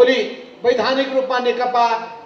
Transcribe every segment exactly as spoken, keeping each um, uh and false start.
भोलि वैधानिक रूपमा नेकपा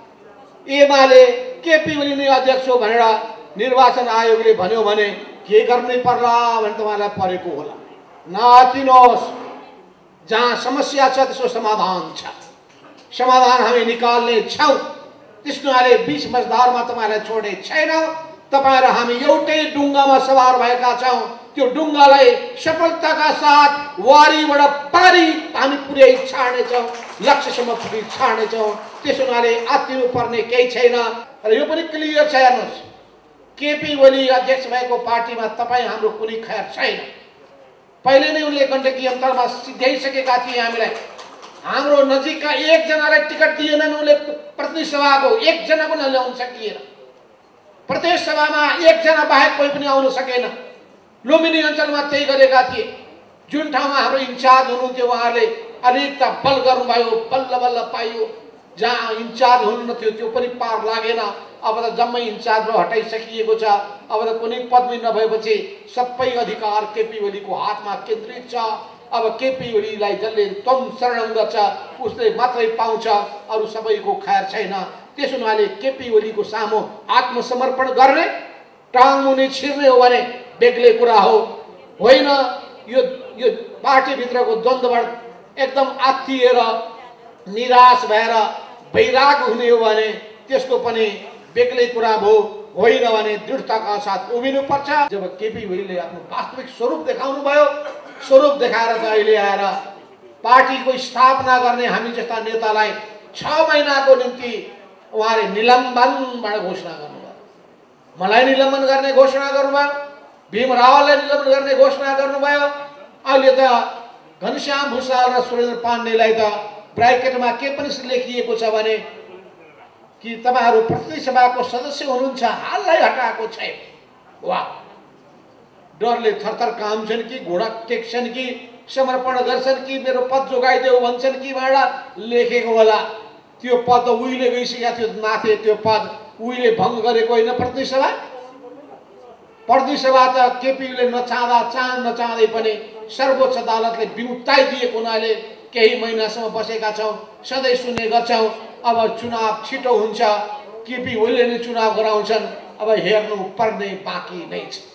एमाले केपी ओली नै अध्यक्ष हो भनेर निर्वाचन आयोगले भन्यो भने के गर्नै पर्ला भने तपाईलाई परेको होला। नआतिनुहोस्, जहाँ समस्या छ त्यसको समाधान छ, समाधान हामी निकाल्ने छौँ। त्यसले बीच मजदारमा तपाईलाई छोड्ने छैनौँ। तपाईँ र हामी एउटै डुङ्गामा सवार भएका छौँ। त्यो डुङ्गालाई सफलताका साथ वारीबाट पारी हामी पुर्याइ छाड्नेछौँ, लक्ष्यसम्म पुर्याइ छाड्नेछौँ। त्यसो हुनाले आत्तिनु पर्ने केही छैन। र यो पनि क्लियर छ, हेर्नुहोस्, केपी ओली अध्यक्ष भएको पार्टीमा तपाईँ हाम्रो कुनै खैर छैन। पहिले नै उनले गण्डकी अन्तरमा सिद्ध्याइसकेका थिए हामीलाई। हाम्रो नजिकका एकजनालाई टिकट दिएनन् उनले, प्रतिनिधि सभाको एकजना पनि ल्याउन सकिएन। प्रदेश सभामा एकजना बाहेक कोही पनि आउन सकेन। लुम्बिनी अञ्चलमा त्यही गरेका थिए। जुन ठाउँमा हाम्रो इन्चार्ज हुनुहुन्थ्यो उहाँले अलिकता बल गर्नुभयो, बल्ल बल्ल पाइयो। जहाँ इन्चार्ज हुनुहुन्थ्यो त्यो पनि पार लागेन। अब त जम्मै इन्चार्जबाट हटाइसकिएको छ। अब त कुनै पदवी नभएपछि सबै अधिकार केपी ओलीको हातमा केन्द्रित छ। अब केपी ओलीलाई जसले तम शरण गर्छ उसले मात्रै पाउँछ, अरू सबैको खैर छैन। त्यसो हुनाले केपी ओलीको सामु आत्मसमर्पण गर्ने, टाङ मुनि छिर्ने हो भने बेग्लै कुरा हो। होइन, यो यो पार्टीभित्रको द्वन्द्वबाट एकदम आत्तिएर निराश भएर वैराग हुने हो भने त्यसको पनि बेग्लै कुरा भयो। होइन भने दृढताका साथ उभिनुपर्छ। जब केपी ओलीले आफ्नो वास्तविक स्वरूप देखाउनु भयो, स्वरूप देखाएर त अहिले आएर पार्टीको स्थापना गर्ने हामी जस्ता नेतालाई छ महिनाको निम्ति उहाँले निलम्बनबाट घोषणा गर्नुभयो। मलाई निलम्बन गर्ने घोषणा गर्नुभयो, भीम रावललाई निलम्बन गर्ने घोषणा गर्नुभयो। अहिले त घनश्याम भूषाल र सुरेन्द्र पाण्डेलाई त ब्राकेटमा के पनि लेखिएको छ भने कि तपाईहरू प्रतिनिधि सभाको सदस्य हुनुहुन्छ, हाललाई हटाएको छैन। वाह, डरले थरथर काम्छन् कि घोडा टेक्छन् कि समर्पण गर्छन् कि मेरो पद जोगाइदेऊ भन्छन् कि भनेर लेखेको होला। त्यो पद त उहिले गइसकेको थियो माथि। त्यो पद उहिले भङ्ग गरेको होइन प्रतिनिधि सभा। प्रतिनिधि सभा त केपीले नचाहँदा चाहँ नचाहँदै पनि सर्वोच्च अदालतले बिउताइदिएको हुनाले केही महिनासम्म बसेका छौँ, सधैँ सुन्ने गर्छौँ। अब चुनाव छिटो हुन्छ, केपी ओलीले नै चुनाव गराउँछन्। अब हेर्नु पर्ने बाँकी नै छ।